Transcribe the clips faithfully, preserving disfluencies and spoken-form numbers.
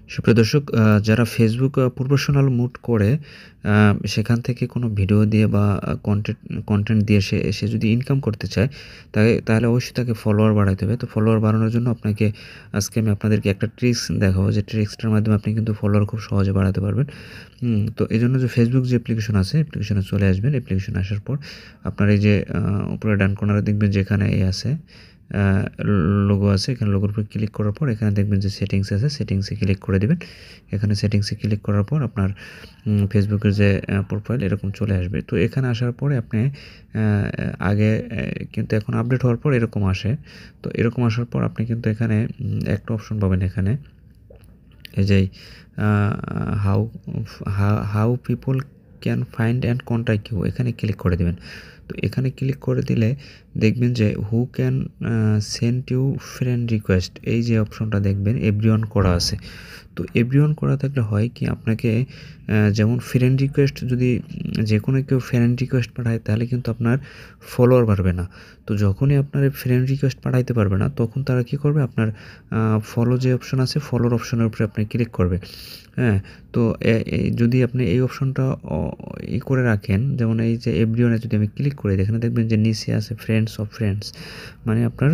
সুপ্রিয় দর্শক, আ যারা ফেসবুক আ প্রফেশনাল মুড করে আ সেখান থেকে কোনো ভিডিও দিয়ে বা আ কনটেন্ট কনটেন্ট দিয়ে সে সে যদি ইনকাম করতে চায়, তাই তাহলে অবশ্যই তাকে ফলোয়ার বাড়াইতে হবে। তো ফলোয়ার বাড়ানোর জন্য আপনাকে আজকে আমি আপনাদেরকে একটা ট্রিক্স দেখাবো, যে ট্রিক্সটার মাধ্যমে আপনি কিন্তু ফলোয়ার খুব সহজে বাড়াতে পারবেন। হুম, তো এজন্য যে ফেসবুক যে অ্যাপ্লিকেশন আছে, অ্যাপ্লিকেশনে চলে আসবেন। অ্যাপ্লিকেশনে আসার পর আপনার এই যে আ উপরে ডান কর্নারে দেখবেন যে এখানে এ আছে, আ লোগো আছে। এখানে লোগোর উপর ক্লিক করার পর এখানে দেখবেন যে সেটিংস আছে, সেটিংসে ক্লিক করে দিবেন। এখানে সেটিংসে ক্লিক করার পর আপনার উম ফেসবুকের যে আ প্রোফাইল এরকম চলে আসবে। তো এখানে আসার পরে আপনি আ আগে এ কিন্তু এখন আপডেট হওয়ার পর এরকম আসে। তো এরকম আসার পর আপনি কিন্তু এখানে উম একটা অপশন পাবেন এখানে। এই যে uh how ha how people can find and contact you, এখানে ক্লিক করে দিবেন। তো এখানে ক্লিক করে দিলে দেখবেন যে who can uh send you friend request, এই যে অপশনটা দেখবেন এভরিওয়ান করা আছে। তো এভরিওয়ান করা থাকলে হয় কি, আপনাকে আ যেমন ফ্রেন্ড রিকোয়েস্ট যদি যেকোনো কেউ ফ্রেন্ড রিকোয়েস্ট পাঠায় তাহলে কিন্তু আপনার ফলোয়ার বাড়বে না। তো যখনই আপনার ফ্রেন্ড রিকোয়েস্ট পাঠাইতে পারবে না, তখন তারা কি করবে, আপনার আ ফলো যে অপশন আছে ফলোর অপশনের উপরে আপনি ক্লিক করবে। হ্যাঁ? তো এ এ যদি আপনি এই অপশনটা অ ই করে রাখেন, যেমন এই যে এভরিওয়ানে যদি আমি ক্লিক করি, এখানে দেখবেন যে নিচে আছে ফ্রেন্ডস অফ ফ্রেন্ডস, মানে আপনার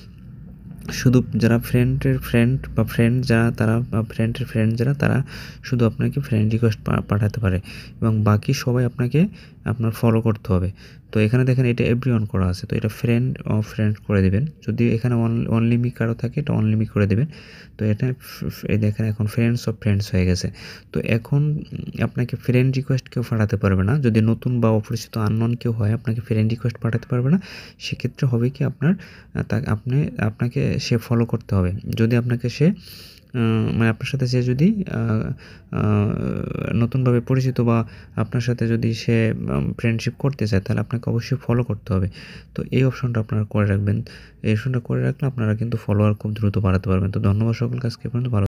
শুধু যারা ফ্রেন্ডের ফ্রেন্ড বা ফ্রেন্ড যারা তারা বা ফ্রেন্ডের ফ্রেন্ড যারা তারা শুধু আপনাকে ফ্রেন্ড রিকোয়েস্ট পা পাঠাতে পারে, এবং বাকি সবাই আপনাকে আপনার ফলো করতে হবে। তো এখানে দেখেন এটা এভরিওয়ান করা আছে। তো এটা ফ্রেন্ড ও ফ্রেন্ড করে দিবেন। যদি এখানে অন অনলি মি কারো থাকে, এটা অনলি মি করে দিবেন। তো এটা ফ ফ এই দেখেন এখন ফ্রেন্ডস অফ ফ্রেন্ডস হয়ে গেছে। তো এখন আপনাকে ফ্রেন্ড রিকোয়েস্ট কেউ পাঠাতে পারবে না। যদি নতুন বা অপরিচিত আননোন কেউ হয়, আপনাকে ফ্রেন্ড রিকোয়েস্ট পাঠাতে পারবে না। সেক্ষেত্রে হবে কি, আপনার আ তা আপনি আপনাকে সে ফলো করতে হবে। যদি আপনাকে সে আ মানে আপনার সাথে সে যদি আ আ নতুনভাবে পরিচিত বা আপনার সাথে যদি সে আম ফ্রেন্ডশিপ করতে চায়, তাহলে আপনাকে অবশ্যই ফলো করতে হবে। তো এই অপশনটা আপনারা করে রাখবেন। এই অপশনটা করে রাখলে আপনারা কিন্তু ফলোয়ার খুব দ্রুত বাড়াতে পারবেন। তো ধন্যবাদ সকলকে, আজকে এ পর্যন্ত ভালো